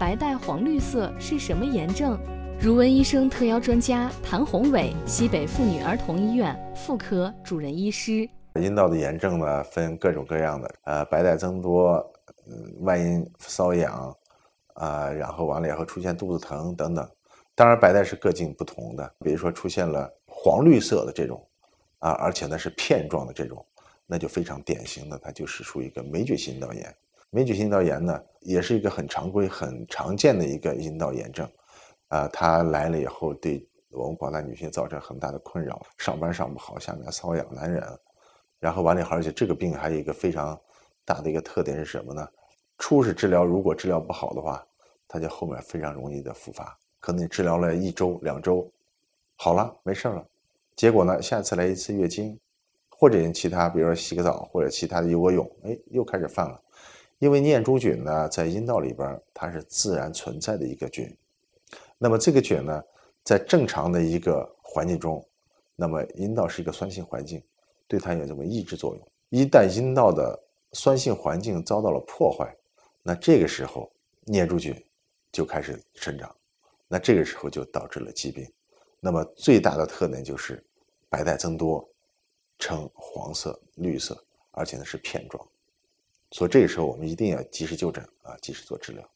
白带黄绿色是什么炎症？如闻医生特邀专家谭宏伟，西北妇女儿童医院妇科主任医师。 阴道的炎症呢，分各种各样的，白带增多，外阴瘙痒，然后完了以后出现肚子疼等等。当然，白带是各尽不同的，比如说出现了黄绿色的这种，而且呢是片状的这种，那就非常典型的，它就是属于一个霉菌性阴道炎。霉菌性阴道炎呢，也是一个很常规、很常见的一个阴道炎症，它来了以后对我们广大女性造成很大的困扰，上班上不好，下面瘙痒难忍。然后完了以后，而且这个病还有一个非常大的一个特点是什么呢？初始治疗如果治疗不好的话，它就后面非常容易的复发，可能你治疗了1周2周，好了没事了，结果呢下次来一次月经，或者其他比如说洗个澡或者其他的游个泳，又开始犯了。因为念珠菌呢在阴道里边它是自然存在的一个菌，那么这个菌呢在正常的一个环境中，那么阴道是一个酸性环境，对它有这么抑制作用。一旦阴道的酸性环境遭到了破坏，那这个时候念珠菌就开始生长，那这个时候就导致了疾病。那么最大的特点就是白带增多，呈黄色、绿色，而且呢是片状。所以这个时候我们一定要及时就诊及时做治疗。